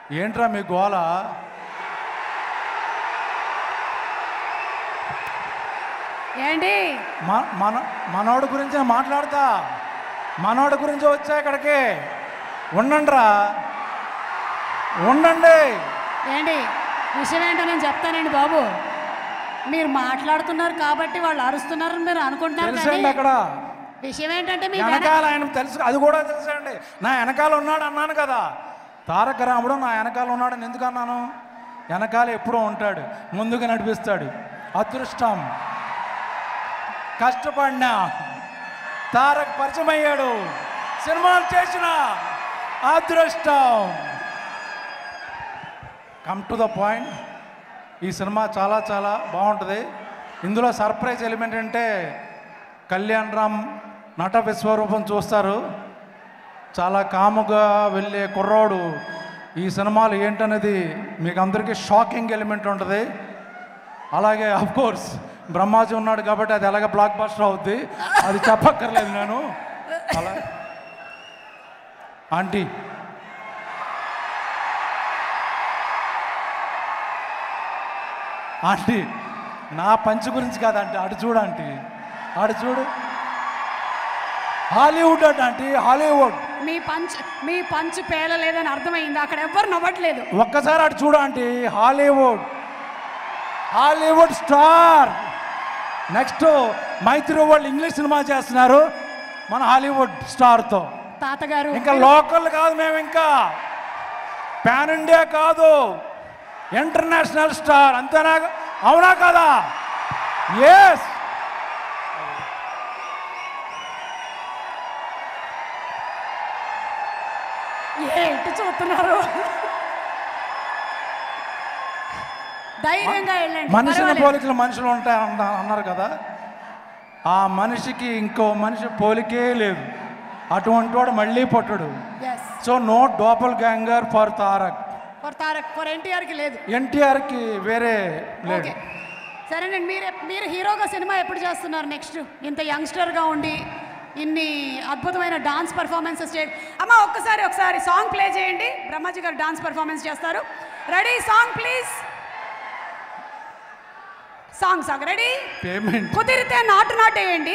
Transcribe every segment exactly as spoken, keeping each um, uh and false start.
ఏంట్రా మీ గోల? ఏంటి మన మనోడి గురించి మాట్లాడతా, మనోడి గురించి వచ్చా ఇక్కడికి. ఉండండిరా, ఉండండి. ఏంటి విషయం ఏంటో నేను చెప్తానండి బాబు. మీరు మాట్లాడుతున్నారు కాబట్టి వాళ్ళు అరుస్తున్నారని మీరు అనుకుంటున్నారు. తెలుసండి అక్కడ విషయం ఏంటంటే మీ వెనకాల ఆయన తెలుసు, అది కూడా తెలుసండి. నా వెనకాల ఉన్నాడు అన్నాను కదా, తారక రాముడు నా వెనకాల ఉన్నాడని ఎందుకు అన్నాను? వెనకాల ఎప్పుడూ ఉంటాడు, ముందుగా నడిపిస్తాడు. అదృష్టం, కష్టపడినా తారక్ పరిచయం అయ్యాడు, సినిమాలు చేసిన అదృష్టం. Come to the point. ఈ సినిమా చాలా చాలా బాగుంటుంది. ఇందులో సర్ప్రైజ్ ఎలిమెంట్ అంటే కళ్యాణ్ రామ్ నట విశ్వరూపం చూస్తారు. చాలా కాముగా వెళ్ళే కుర్రోడు ఈ సినిమాలు ఏంటనేది మీకు అందరికీ షాకింగ్ ఎలిమెంట్ ఉంటుంది. అలాగే అఫ్కోర్స్ బ్రహ్మాజీ ఉన్నాడు కాబట్టి అది ఎలాగ బ్లాక్ బస్టర్ అవుద్ది, అది చెప్పక్కర్లేదు నేను. అలా ఆంటీ ఆంటీ నా పంచ్ గురించి కాదంటే అటు చూడు ఆంటీ, అటు చూడు. హాలీవుడ్ అట ఆంటీ, హాలీవుడ్. మీ పంచ్ మీ పంచ్ పేలలేదని అర్థమైంది, అక్కడ ఎవ్వరు నవ్వట్లేదు. ఒక్కసారి అటు చూడు ఆంటీ, Hollywood, Hollywood star. Next Mythri వాళ్ళు ఇంగ్లీష్ సినిమా చేస్తున్నారు మన హాలీవుడ్ స్టార్తో. తాతగారు ఇంకా లోకల్ కాదు, మేము ఇంకా పాన్ ఇండియా కాదు, ఇంటర్నేషనల్ స్టార్. అంతేనా? అవునా కదా? ఎస్. ఏంటి చూస్తున్నారు? ధైర్యంగా వెళ్ళండి. మనిషిని పోలికలు మనుషులు ఉంటాయి అన్నారు కదా, ఆ మనిషికి ఇంకో మనిషి పోలికే లేదు. అటువంటి వాడు మళ్ళీ పుట్టడు. So no doppelganger for Tarak. For Tarak for ఎన్టీఆర్కి లేదు, ఎన్టీఆర్కి వేరే లేదు. సరేనండి. మీరు మీరు హీరోగా సినిమా ఎప్పుడు చేస్తున్నారు నెక్స్ట్? ఇంత యంగ్స్టర్గా ఉండి ఇన్ని అద్భుతమైన డాన్స్ పర్ఫార్మెన్సెస్ చే అమ్మా ఒక్కసారి ఒకసారి సాంగ్ ప్లే చేయండి. బ్రహ్మాజీ గారు డాన్స్ పర్ఫార్మెన్స్ చేస్తారు. Ready? Song please. Song song ready? Payment కుదిరితే నాటు నాటేయండి,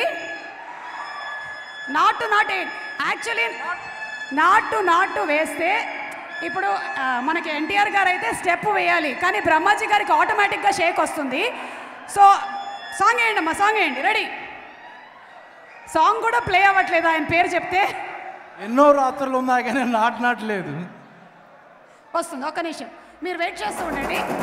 నాటు నాటేయండి. యాక్చువల్లీ నాటు నాటు వేస్తే ఇప్పుడు మనకి ఎన్టీఆర్ గారు అయితే స్టెప్ వేయాలి, కానీ బ్రహ్మాజీ గారికి ఆటోమేటిక్గా షేక్ వస్తుంది. సో సాంగ్ వేయండి అమ్మా, సాంగ్ వేయండి. రెడీ? సాంగ్ కూడా ప్లే అవ్వట్లేదు ఆయన పేరు చెప్తే. ఎన్నో రాత్రులు ఉన్నా కానీ నాటు నాటలేదు. వస్తుంది, ఒక్క నిమిషం మీరు వెయిట్ చేస్తూ ఉండండి.